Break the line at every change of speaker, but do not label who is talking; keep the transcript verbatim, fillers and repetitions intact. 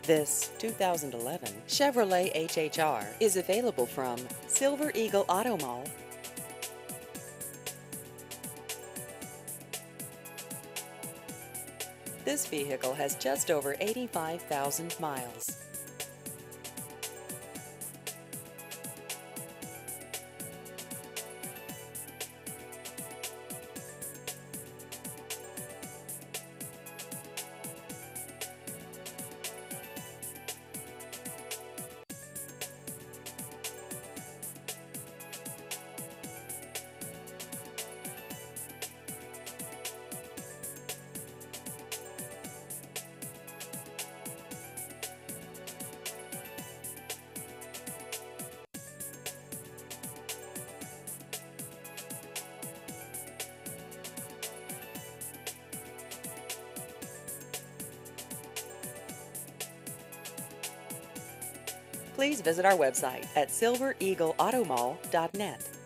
This two thousand eleven Chevrolet H H R is available from Silver Eagle Auto Mall. This vehicle has just over eighty-five thousand miles. Please visit our website at silver eagle auto mall dot net.